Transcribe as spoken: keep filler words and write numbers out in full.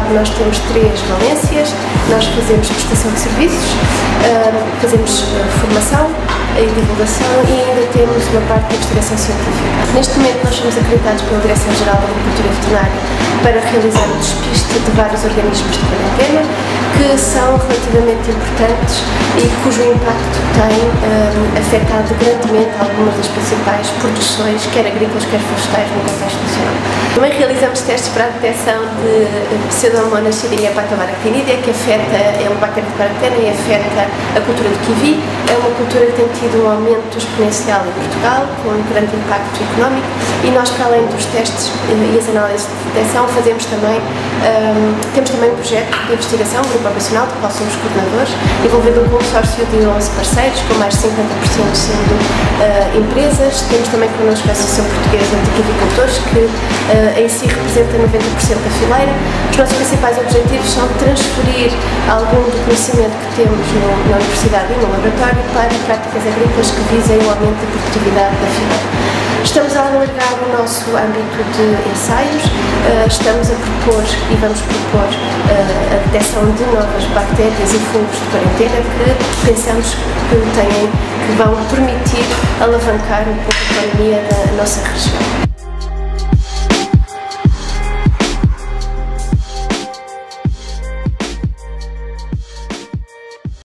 nós temos três valências. Nós fazemos prestação de serviços, fazemos formação e divulgação e ainda temos uma parte de investigação científica. Neste momento nós somos acreditados pela Direção-Geral da Agricultura Veterinária para realizar o despiste de vários organismos de quarentena que são relativamente importantes e cujo impacto tem um, afetado grandemente algumas das principais produções, quer agrícolas, quer florestais, no contexto nacional. Também realizamos testes para a detecção de Pseudomonas Shigella Patovaractinidae, que afeta, é uma bactéria de quarentena e afeta a cultura de kiwi. É uma cultura que tem tido um aumento exponencial em Portugal, com um grande impacto económico, e nós, para além dos testes e as análises de detecção, fazemos também, um, temos também um projeto de investigação, um grupo operacional, do qual somos coordenadores, envolvendo um consórcio de onze parceiros, com mais de cinquenta por cento sendo uh, empresas. Temos também connosco a Associação Portuguesa de Kiwicultores, que uh, em si representa noventa por cento da fileira. Os nossos principais objetivos são transferir algum do conhecimento que temos no, na universidade e no laboratório para práticas agrícolas que visem o aumento da produtividade da fileira. Estamos a alargar o nosso âmbito de ensaios, uh, estamos a propor e vamos propor uh, a detecção de novas bactérias e fungos de quarentena que pensamos que, têm, que vão permitir alavancar um pouco a economia da nossa região.